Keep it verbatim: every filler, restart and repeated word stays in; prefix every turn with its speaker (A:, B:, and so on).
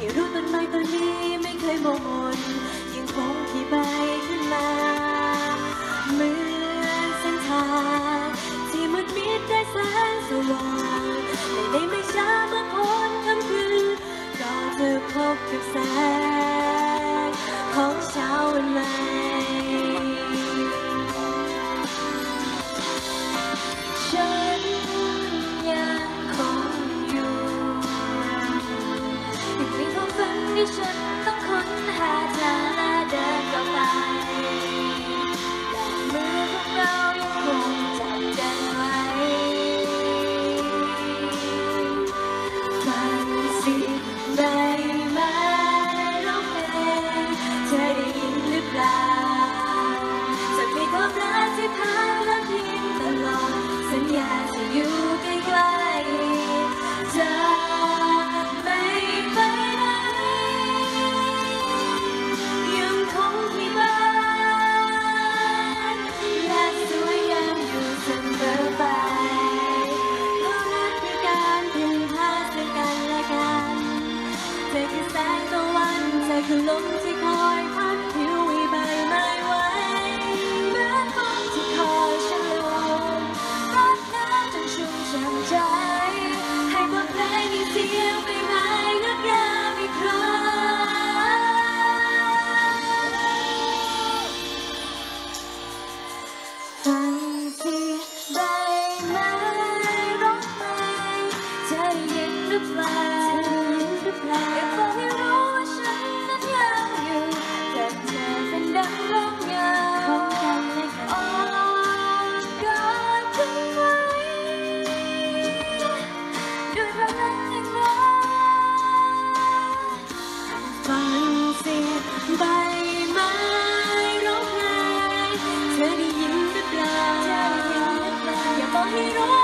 A: ที่รู้ต้นไม้ต้นนี้ไม่เคยมองมนยังคงที่ใบขึ้นมาเหมือนเส้นทางที่มืดมิดได้แสงสว่างและในไม่ช้าเมื่อพ้นค่ำคืนก็จะพบกับแสงของเช้าวันใหม่ฉันยังคงอยู่ยังมีความฝันที่ฉันต้องค้นหาทางและเดินต่อไปและมือของเรายังคงจับกันไว้ฟังเสียงใบไม้ร้องเพลงเธอได้ยินหรือเปล่าจะมีความรักที่พักและพิมตลอดสัญญาจะอยู่ใกล้ๆจะไม่ไปไหนยังคงที่บ้านและสวยงามอยู่เสมอไปเพราะรักคือการพึ่งพาซึ่งกันและกันเธอคือแสงตะวันเธอคือลมที่คอยพัดผิวให้ใบไม้ไหวเหมือนฝนที่คอยฉลมรดน้ำจนชุ่มช่ำใจให้บทเพลงมีเสียงใบไม้งดงามอีกครั้งฟังเสียงใบไม้ร้องเพลงเธอได้ยินหรือเปล่าอยากบอกให้รู้ว่าฉันนั้นยังอยู่แต่เธอเป็นดังลมเงาอ้อนกอดฉันไว้ด้วยพลังแห่งรักฟังเสียงใบไม้ร้องเพลงเธอได้ยินหรือเปล่าอยากบอกให้รู้